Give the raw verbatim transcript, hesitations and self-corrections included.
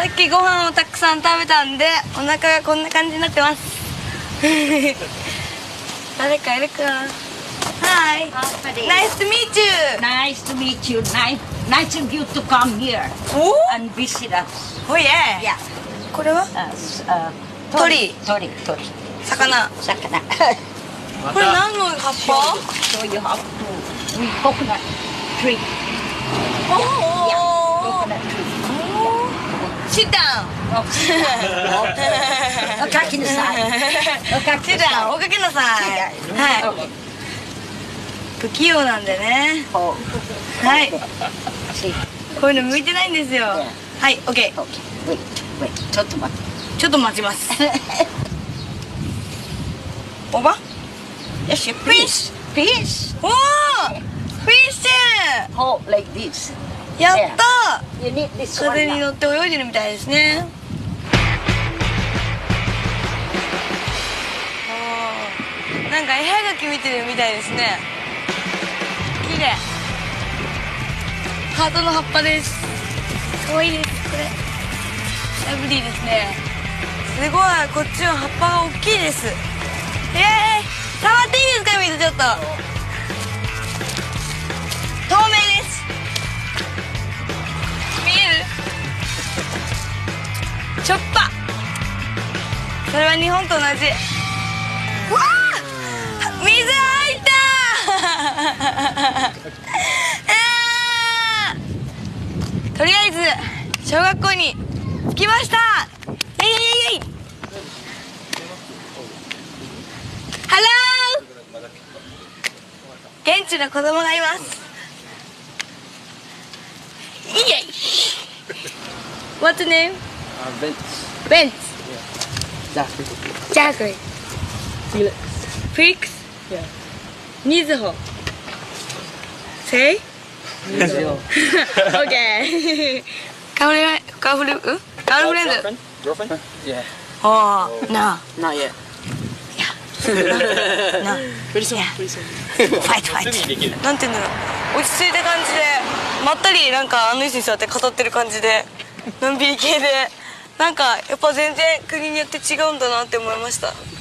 さっきご飯をたくさん食べたんでお腹がこんな感じになってます誰かいるかな。Hi. Nice to meet you. Nice to meet you. Nice, nice of you to come here Oh, and visit us. oh yeah. Yeah. これは Uh, s- uh, 鳥。 鳥、鳥。 魚。 魚。 これ何の葉っ show ぱ you, show you how to we coconut tree. お Yeah, お coconut tree. Sit down. Oh, sit down. Oh, おかきなさい。おかき Sit なさ down. おかけなさい。はい。 Okay. 不器用なんでね。 Oh, はい。 see. こういうの向いてないんですよ。はい、オッケー。 Okay, wait, wait. ちょっと待って。 ちょっと待ちます。おば？ Yes, you fish. Fish. おお、フィッシ Hold like this. ュ。やったー。 You need this one 風に now. 乗って泳いでるみたいですね。おー、なんか絵はがき見てるみたいですね。綺麗。ハートの葉っぱです。可愛いです。これラブリーですね。すごい、こっちは葉っぱが大きいです。えー、触っていいですか、水ちょっと。透明です。見える？しょっぱ。それは日本と同じ。わあ、水入ったあー、とりあえず小学校に着きました。イエイイエイイエイ。ハロー、現地の子供がいます。イエイ。What's the name? Uh, Vince. Vince. Zachary. Jackery. Felix. Felix. Yeah. Nizuho. Say? Nizuho. Okay. カーフレカーフレん？カーフレンド。 Girlfriend? Girlfriend? Yeah. ああ、なあ。 Not yet. なあ。 Pretty soon. Yeah. Pretty soon. ファイトファイト。なんていうんだろう。落ち着いた感じで、まったりなんかあの椅子に座って語ってる感じで、のんびり系で、なんかやっぱ全然国によって違うんだなって思いました。